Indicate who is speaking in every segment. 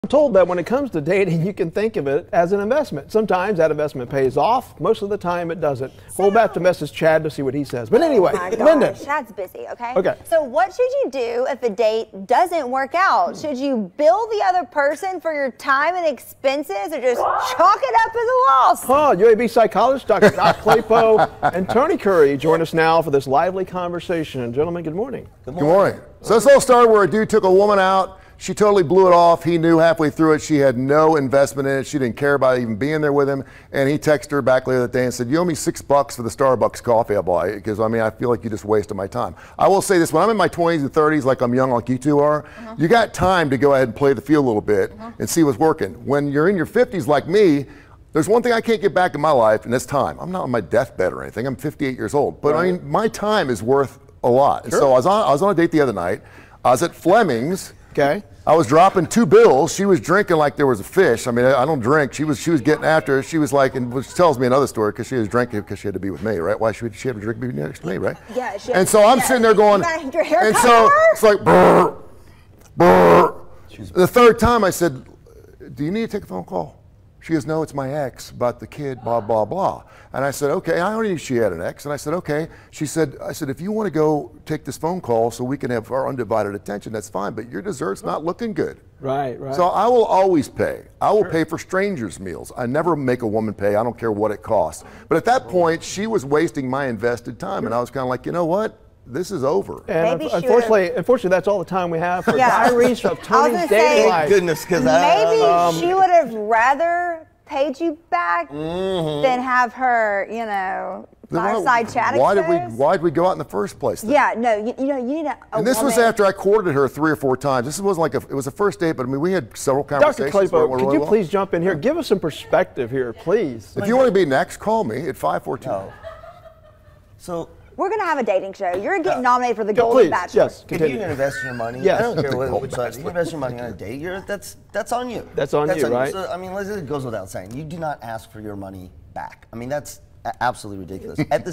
Speaker 1: I'm told that when it comes to dating, you can think of it as an investment. Sometimes that investment pays off. Most of the time, it doesn't. We'll have to message Chad to see what he says. But anyway, Linda.
Speaker 2: Chad's busy, okay?
Speaker 1: Okay.
Speaker 2: So what should you do if a date doesn't work out? Should you bill the other person for your time and expenses, or just chalk it up as a loss?
Speaker 1: UAB psychologist Dr. Josh Claypo and Tony Curry join us now for this lively conversation. Gentlemen, good morning.
Speaker 3: Good morning. So this all started where a dude took a woman out. She totally blew it off. He knew halfway through it she had no investment in it. She didn't care about even being there with him. And he texted her back later that day and said, "You owe me $6 for the Starbucks coffee I buy, because I feel like you just wasted my time." I will say this: when I'm in my 20s and 30s, like I'm young, like you two are, you got time to go ahead and play the field a little bit and see what's working. When you're in your 50s, like me, there's one thing I can't get back in my life, and that's time. I'm not on my deathbed or anything. I'm 58 years old, but I mean, my time is worth a lot. And so I was on a date the other night. I was at Fleming's.
Speaker 1: Okay.
Speaker 3: I was dropping 2 bills. She was drinking like there was a fish. I mean, I don't drink. She was getting after it. She was like, and which tells me another story, because she was drinking because she had to be with me, right? Why should she have to drink next to me, right?
Speaker 2: Yeah.
Speaker 3: And so I'm sitting there going,
Speaker 2: your hair
Speaker 3: and so it's like, brr, brr. The third time I said, "Do you need to take a phone call?" She goes, "No, it's my ex about the kid, blah, blah, blah." And I said, "Okay." I already knew she had an ex. And I said, "Okay." I said, "If you want to go take this phone call so we can have our undivided attention, that's fine, but your dessert's not looking good."
Speaker 1: Right.
Speaker 3: So I will always pay. I will pay for strangers' meals. I never make a woman pay. I don't care what it costs. But at that point, she was wasting my invested time. And I was kind of like, you know what? This is over.
Speaker 1: And unfortunately, that's all the time we have for Diaries of Tony's Dating Life.
Speaker 4: Goodness, because
Speaker 2: maybe she would have rather paid you back than have her, fireside chat exposed.
Speaker 3: Why'd we go out in the first place then?
Speaker 2: Yeah, no, you need a
Speaker 3: And this was after I courted her 3 or 4 times. This wasn't like it was a first date, but I mean, we had several conversations.
Speaker 1: Dr. Claypo, could you please jump in here? Give us some perspective here, please.
Speaker 3: If you want to be next, call me at 542.
Speaker 4: No. So
Speaker 2: we're going to have a dating show. You're getting nominated for the Golden Bachelor.
Speaker 1: Yes,
Speaker 4: if
Speaker 1: continue.
Speaker 4: you can invest your money,
Speaker 1: Yes.
Speaker 4: I don't care which side. You invest your money on a date, that's on you.
Speaker 1: That's on you, right?
Speaker 4: So, I mean, it goes without saying. You do not ask for your money back. I mean, that's absolutely ridiculous. At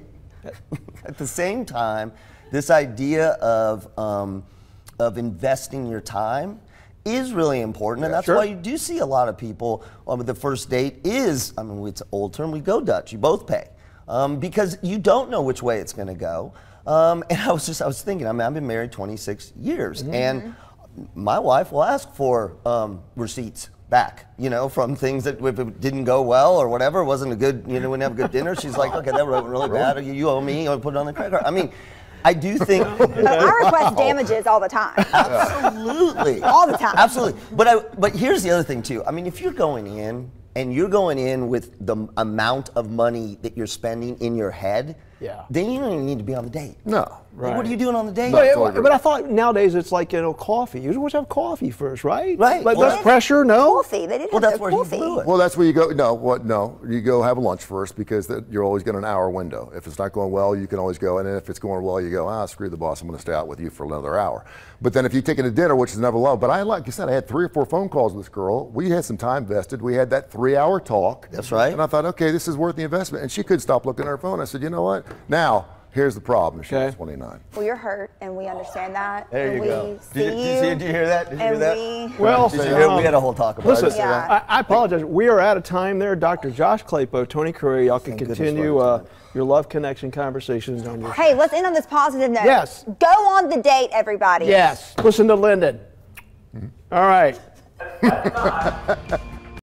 Speaker 4: the same time, this idea of investing your time is really important, and that's why you do see a lot of people with the first date is, it's an old term, we go Dutch. You both pay. Because you don't know which way it's going to go. And I was thinking, I've been married 26 years, and my wife will ask for receipts back, from things that if it didn't go well or whatever, it wasn't a good, we didn't have a good dinner. She's like, "Okay, that went really bad. Or you owe me. I'll put it on the credit card." I mean, I do think
Speaker 2: I request damages all the time.
Speaker 4: Absolutely,
Speaker 2: all the time.
Speaker 4: Absolutely. But here's the other thing too. I mean, if you're going in and you're going in with the amount of money that you're spending in your head, then you don't even need to be on the date.
Speaker 3: No.
Speaker 4: Right. What are you doing on the date?
Speaker 1: But I thought nowadays it's like, coffee. You always have coffee first, right?
Speaker 4: Right.
Speaker 1: Like less pressure, no?
Speaker 2: Coffee. They didn't
Speaker 4: Well,
Speaker 2: have
Speaker 4: that's where
Speaker 2: coffee.
Speaker 4: he blew it.
Speaker 3: Well, that's where you go. No. You go have a lunch first, because you're always getting an hour window. If it's not going well, you can always go. And then if it's going well, you go, screw the boss. I'm going to stay out with you for another hour. But then if you take it to dinner, which is never low. But like you said, I had 3 or 4 phone calls with this girl. We had some time vested. We had that 3-hour talk.
Speaker 4: That's right.
Speaker 3: And I thought, okay, this is worth the investment. And she couldn't stop looking at her phone. I said, you know what? Now, here's the problem. She was 29.
Speaker 2: Well, you're hurt, and we understand that.
Speaker 4: There you go.
Speaker 2: Did
Speaker 4: you hear that? Did you hear that?
Speaker 1: Well,
Speaker 4: we had a whole talk about it.
Speaker 1: Listen, I apologize. We are out of time there. Dr. Josh Claypo, Tony Curry, y'all can continue your love connection conversations on your
Speaker 2: Hey, let's end on this positive note.
Speaker 1: Yes.
Speaker 2: Go on the date, everybody.
Speaker 1: Yes. Listen to Lyndon. All right.